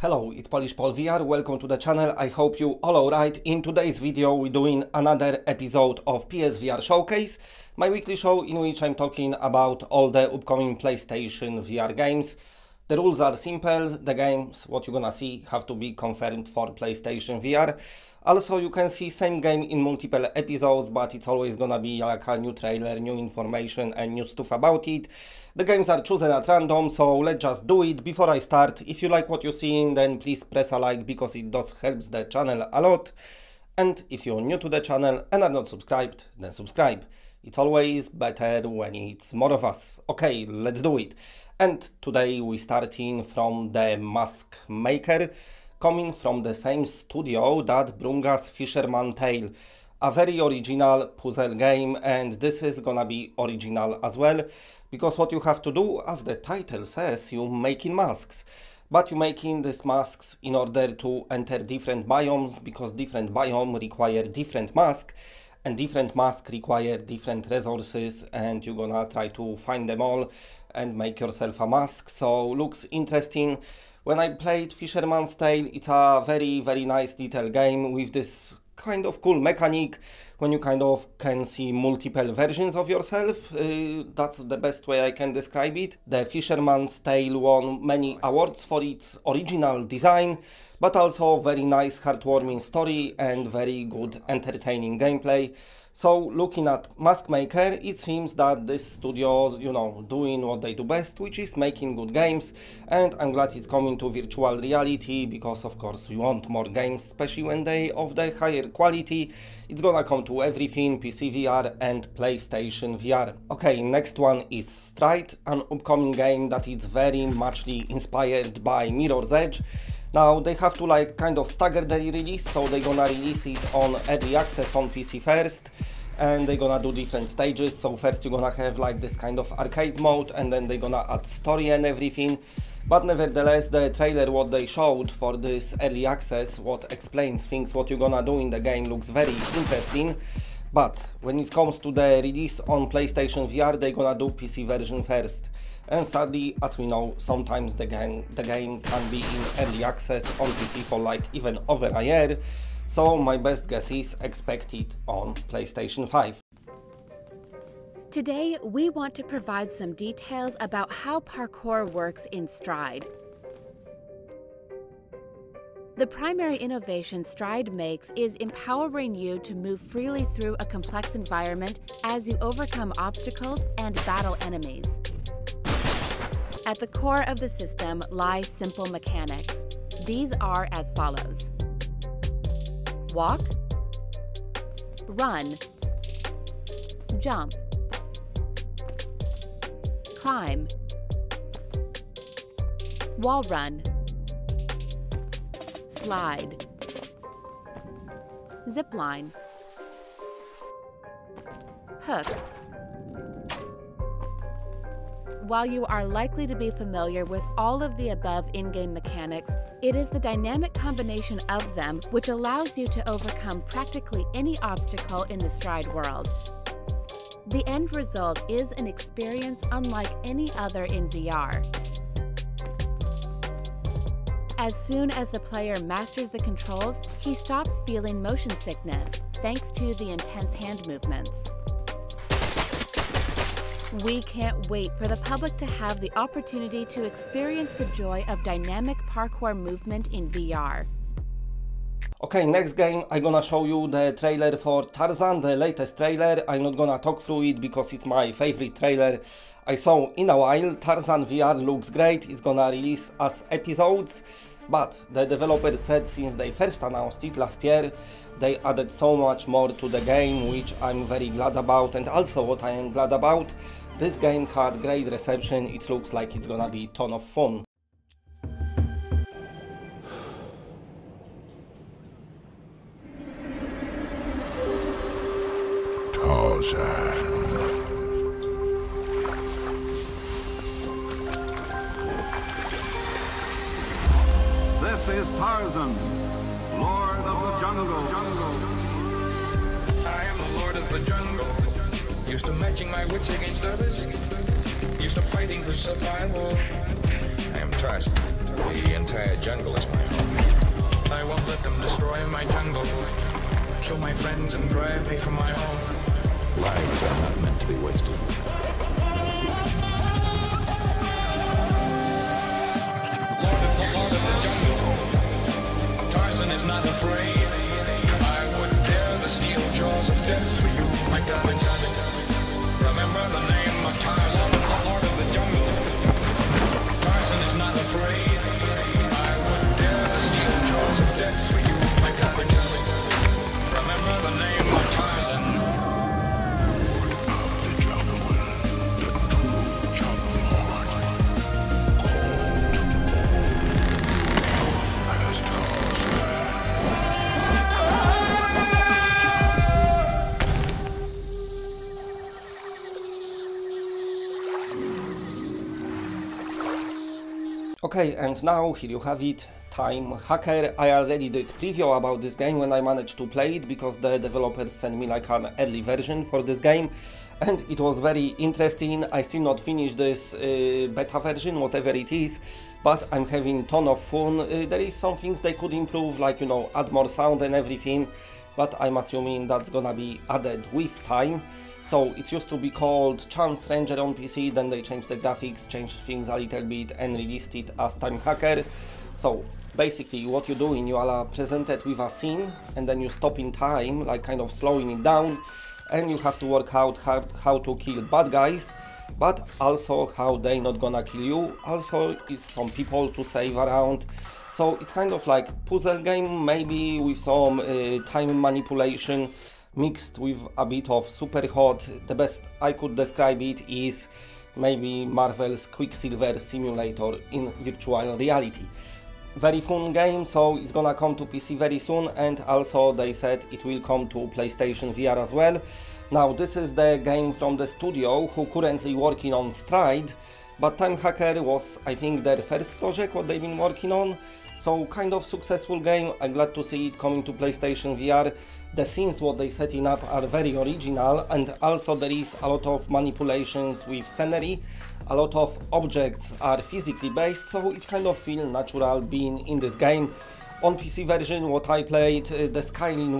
Hello, it's Polish Paul VR, welcome to the channel, I hope you all alright. In today's video we're doing another episode of PSVR Showcase, my weekly show in which I'm talking about all the upcoming PlayStation VR games. The rules are simple, the games, what you're gonna see, have to be confirmed for PlayStation VR. Also, you can see same game in multiple episodes, but it's always gonna be like a new trailer, new information and new stuff about it. The games are chosen at random, so let's just do it. Before I start, if you like what you're seeing, then please press a like because it does helps the channel a lot. And if you're new to the channel and are not subscribed, then subscribe. It's always better when it's more of us. Okay, let's do it. And today we're starting from the Mask Maker, coming from the same studio that brought us Fisherman's Tale, a very original puzzle game, and this is gonna be original as well, because what you have to do, as the title says, you're making masks. But you're making these masks in order to enter different biomes, because different biomes require different masks, and different masks require different resources, and you're gonna try to find them all and make yourself a mask. So looks interesting. When I played Fisherman's Tale, it's a very nice little game with this kind of cool mechanic when you kind of can see multiple versions of yourself. That's the best way I can describe it. The Fisherman's Tale won many awards for its original design, but also very nice heartwarming story and very good entertaining gameplay. So looking at Mask Maker, it seems that this studio, doing what they do best, which is making good games, and I'm glad it's coming to virtual reality, because of course we want more games, especially when they of the higher quality. It's gonna come to everything, PC VR and PlayStation VR. Okay, next one is Stride, an upcoming game that is very muchly inspired by Mirror's Edge. Now they have to kind of stagger the release, so they're gonna release it on early access on PC first, and they're gonna do different stages. So first you're gonna have this kind of arcade mode, and then they're gonna add story and everything. But nevertheless, the trailer what they showed for this early access, what explains things what you're gonna do in the game, looks very interesting. But when it comes to the release on PlayStation VR, they're gonna do PC version first. And sadly, as we know, sometimes the game can be in early access on PC for even over a year. So my best guess is expect it on PlayStation 5. Today, we want to provide some details about how parkour works in Stride. The primary innovation Stride makes is empowering you to move freely through a complex environment as you overcome obstacles and battle enemies. At the core of the system lie simple mechanics. These are as follows: walk, run, jump, climb, wall run, slide, zip line, hook. While you are likely to be familiar with all of the above in-game mechanics, it is the dynamic combination of them which allows you to overcome practically any obstacle in the Stride world. The end result is an experience unlike any other in VR. As soon as the player masters the controls, he stops feeling motion sickness, thanks to the intense hand movements. We can't wait for the public to have the opportunity to experience the joy of dynamic parkour movement in VR. Okay, next game I'm gonna show you the trailer for Tarzan, the latest trailer. I'm not gonna talk through it because it's my favorite trailer I saw in a while. Tarzan VR looks great, it's gonna release as episodes, but the developer said since they first announced it last year, they added so much more to the game, which I'm very glad about. And also what I am glad about, this game had great reception, it looks like it's gonna be a ton of fun. Tarzan. This is Tarzan, Lord of the Jungle. I am the Lord of the Jungle. Used to matching my wits against others. Used to fighting for survival. I am Tarzan. The entire jungle is my home. I won't let them destroy my jungle, kill my friends and drive me from my home. Lives are not meant to be wasted. Lord of the jungle, Tarzan is not afraid. I would dare the steel jaws of death for you, my darling. Remember the name of Tarzan, the Lord of the jungle. Tarzan is not afraid. I would dare the steel jaws of death for you, my darling. Remember the name of Tarzan. The jungle, the true jungle heart, called as Tarzan. Okay, and now here you have it, Time Hacker. I already did preview about this game when I managed to play it, because the developers sent me like an early version for this game, and it was very interesting. I still not finished this beta version, whatever it is, but I'm having ton of fun. There is some things they could improve, like, you know, add more sound and everything, but I'm assuming that's gonna be added with time. So it used to be called Chance Ranger on PC, then they changed the graphics, changed things a little bit and released it as Time Hacker. So basically what you're doing, you are presented with a scene and then you stop in time, like kind of slowing it down, and you have to work out how to kill bad guys, but also how they not gonna kill you. Also it's some people to save around. So it's kind of like puzzle game, maybe with some time manipulation, mixed with a bit of super hot. The best I could describe it is maybe Marvel's Quicksilver Simulator in virtual reality. Very fun game, so it's gonna come to PC very soon, and also they said it will come to PlayStation VR as well. Now this is the game from the studio who currently working on Stride, but Time Hacker was, I think, their first project what they've been working on. So kind of successful game. I'm glad to see it coming to PlayStation VR. The scenes what they setting up are very original, and also there is a lot of manipulations with scenery. A lot of objects are physically based, so it kind of feels natural being in this game. On PC version what I played, the scaling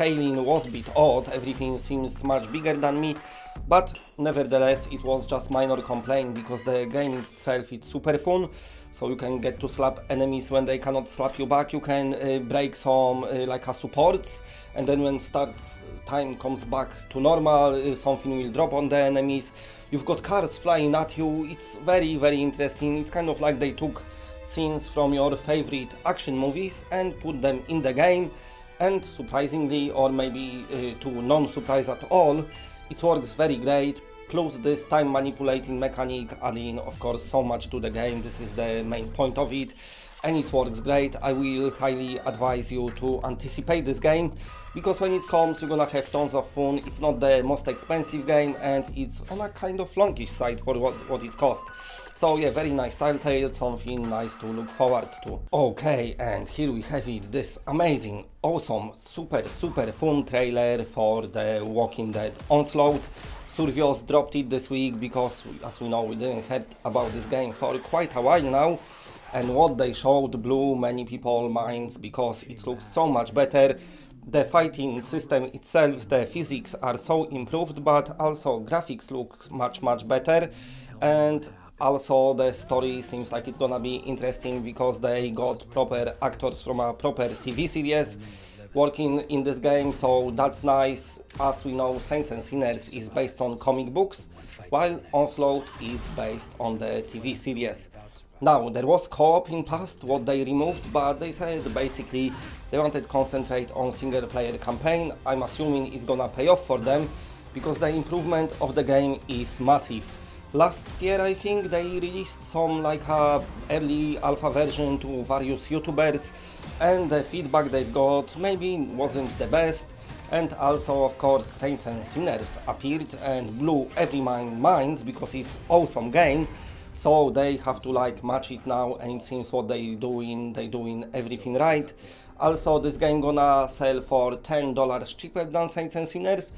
was a bit odd, everything seems much bigger than me, but nevertheless it was just minor complaint, because the game itself is super fun. So you can get to slap enemies when they cannot slap you back, you can break some like a supports, and then when time comes back to normal, something will drop on the enemies. You've got cars flying at you. It's very interesting. It's kind of like they took scenes from your favorite action movies and put them in the game, and surprisingly, or maybe to non-surprise at all, it works very great. Plus this time manipulating mechanic adding, of course, so much to the game. This is the main point of it, and it works great. I will highly advise you to anticipate this game, because when it comes you're gonna have tons of fun. It's not the most expensive game, and it's on a kind of longish side for what it cost. So yeah, very nice Telltale, something nice to look forward to. Okay, and here we have it, this amazing, awesome, super fun trailer for the Walking Dead Onslaught. Survios dropped it this week because, as we know, we didn't hear about this game for quite a while now, and what they showed blew many people's minds because it looks so much better. The fighting system itself, the physics are so improved, but also graphics look much better, and also the story seems like it's gonna be interesting because they got proper actors from a proper TV series working in this game, so that's nice. As we know, Saints and Sinners is based on comic books, while Onslaught is based on the TV series. Now, there was co-op in past, what they removed, but they said basically they wanted to concentrate on single player campaign. I'm assuming it's gonna pay off for them, because the improvement of the game is massive. Last year I think they released some like a early alpha version to various YouTubers, and the feedback they've got maybe wasn't the best, and also of course Saints and Sinners appeared and blew everyone's minds because it's awesome game, so they have to like match it now, and it seems what they doing everything right. Also this game gonna sell for $10 cheaper than Saints and Sinners,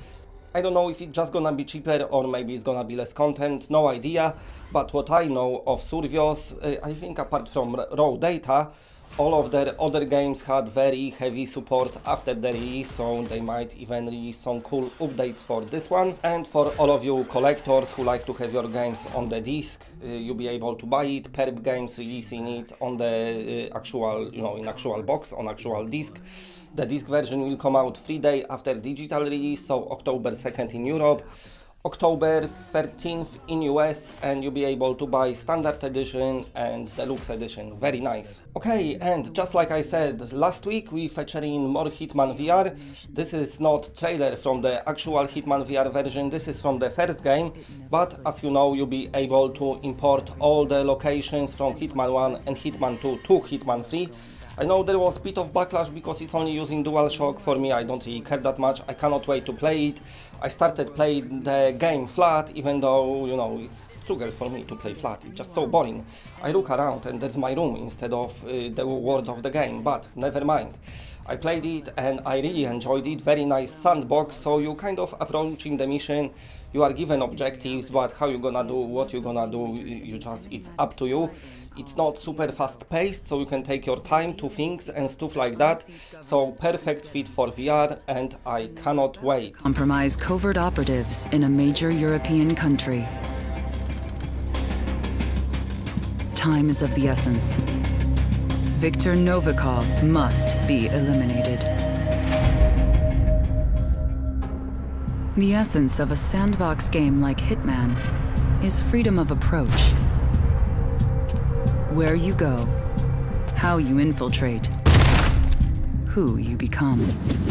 I don't know if it's just gonna be cheaper or maybe it's gonna be less content, no idea, but what I know of Survios, I think apart from raw data, all of their other games had very heavy support after the release, so they might even release some cool updates for this one. And for all of you collectors who like to have your games on the disc, you'll be able to buy it. Perp Games releasing it on the actual, in actual box, on actual disc. The disc version will come out 3 days after digital release, so October 2nd in Europe, October 13th in US, and you'll be able to buy standard edition and deluxe edition. Very nice. Okay, and just like I said last week, we featuring more Hitman VR. This is not trailer from the actual Hitman VR version, this is from the first game, but as you know, you'll be able to import all the locations from Hitman 1 and Hitman 2 to Hitman 3. I know there was a bit of backlash because it's only using DualShock. For me, I don't really care that much. I cannot wait to play it. I started playing the game flat, even though, it's a struggle for me to play flat. It's just so boring. I look around and there's my room instead of the world of the game, but never mind. I played it and I really enjoyed it. Very nice sandbox, so you kind of approaching the mission. You are given objectives, but how you gonna do, what you gonna do, it's up to you. It's not super fast paced, so you can take your time to things and stuff like that. So perfect fit for VR, and I cannot wait. Compromise covert operatives in a major European country. Time is of the essence. Viktor Novikov must be eliminated. The essence of a sandbox game like Hitman is freedom of approach. Where you go, how you infiltrate, who you become.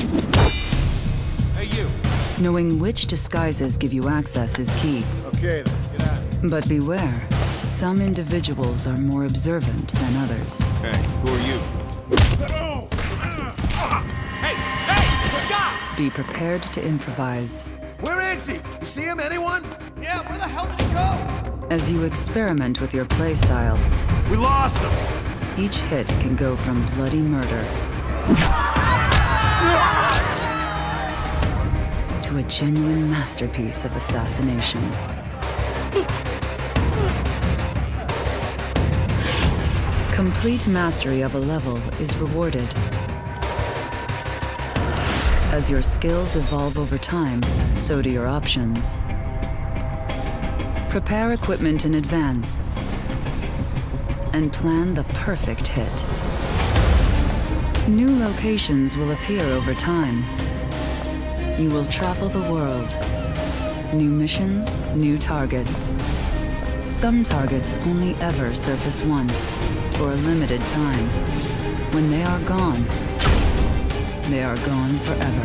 Hey, you! Knowing which disguises give you access is key. Okay, then, get out of here. But beware, some individuals are more observant than others. Hey, who are you? Hey! Hey! Look out! Be prepared to improvise. Where is he? You see him, anyone? Yeah, where the hell did he go? As you experiment with your playstyle, We lost him! each hit can go from bloody murder to a genuine masterpiece of assassination. Complete mastery of a level is rewarded. As your skills evolve over time, so do your options. Prepare equipment in advance and plan the perfect hit. New locations will appear over time. You will travel the world. New missions, new targets. Some targets only ever surface once, for a limited time. When they are gone forever.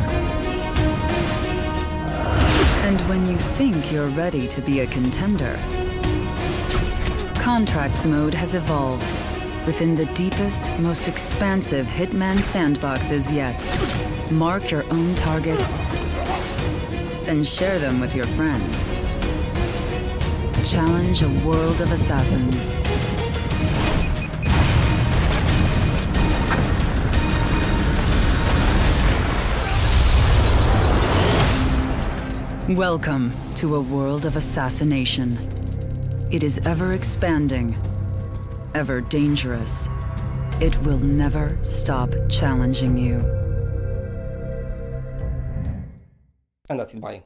And when you think you're ready to be a contender, Contracts mode has evolved within the deepest, most expansive Hitman sandboxes yet. Mark your own targets and share them with your friends. Challenge a world of assassins. Welcome to a world of assassination. It is ever expanding, ever dangerous. It will never stop challenging you. And that's it, bye.